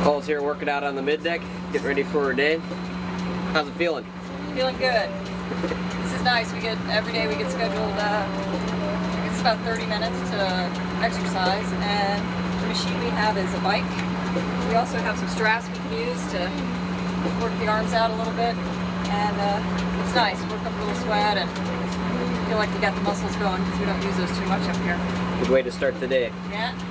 Nicole's here working out on the mid deck, getting ready for her day. How's it feeling? Feeling good. This is nice. Every day we get scheduled. It's about 30 minutes to exercise, and the machine we have is a bike. We also have some straps we can use to work the arms out a little bit, and it's nice. Work up a little sweat and feel like you got the muscles going because we don't use those too much up here. Good way to start the day. Yeah.